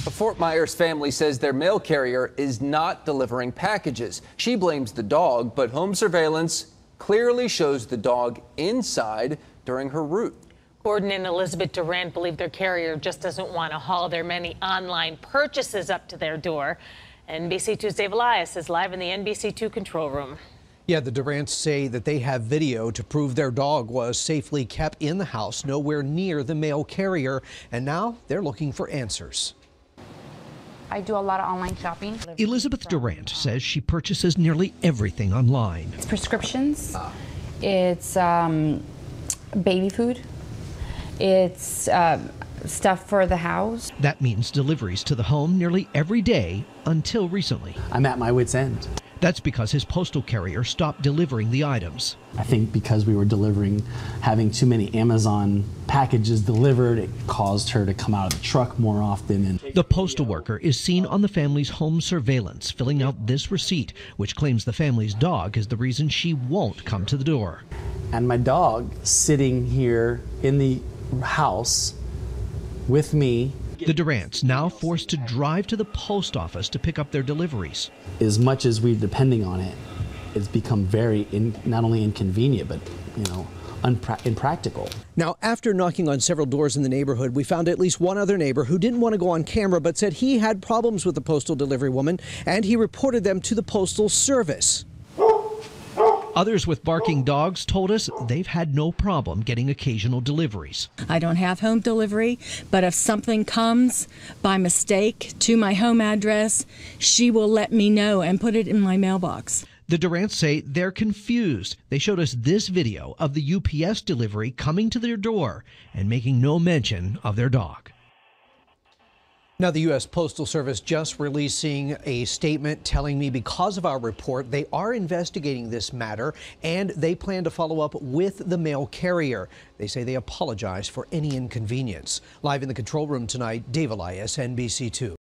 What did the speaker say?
A Fort Myers family says their mail carrier is not delivering packages. She blames the dog, but home surveillance clearly shows the dog inside during her route. Gordon and Elizabeth Durant believe their carrier just doesn't want to haul their many online purchases up to their door. NBC2's Dave Elias is live in the NBC2 control room. Yeah, the Durants say that they have video to prove their dog was safely kept in the house, nowhere near the mail carrier, and now they're looking for answers. I do a lot of online shopping. Elizabeth Durant says she purchases nearly everything online. It's prescriptions, it's baby food, it's stuff for the house. That means deliveries to the home nearly every day until recently. I'm at my wit's end. That's because his postal carrier stopped delivering the items. I think because we were having too many Amazon packages delivered, it caused her to come out of the truck more often. And the postal worker is seen on the family's home surveillance filling out this receipt, which claims the family's dog is the reason she won't come to the door. And my dog sitting here in the house with me. The Durants now forced to drive to the post office to pick up their deliveries. As much as we're depending on it, it's become very not only inconvenient, but impractical. Now, after knocking on several doors in the neighborhood, we found at least one other neighbor who didn't want to go on camera, but said he had problems with the postal delivery woman, and he reported them to the Postal Service. Others with barking dogs told us they've had no problem getting occasional deliveries. I don't have home delivery, but if something comes by mistake to my home address, she will let me know and put it in my mailbox. The Durants say they're confused. They showed us this video of the UPS delivery coming to their door and making no mention of their dog. Now, the U.S. Postal Service just releasing a statement telling me because of our report, they are investigating this matter and they plan to follow up with the mail carrier. They say they apologize for any inconvenience. Live in the control room tonight, Dave Elias, NBC2.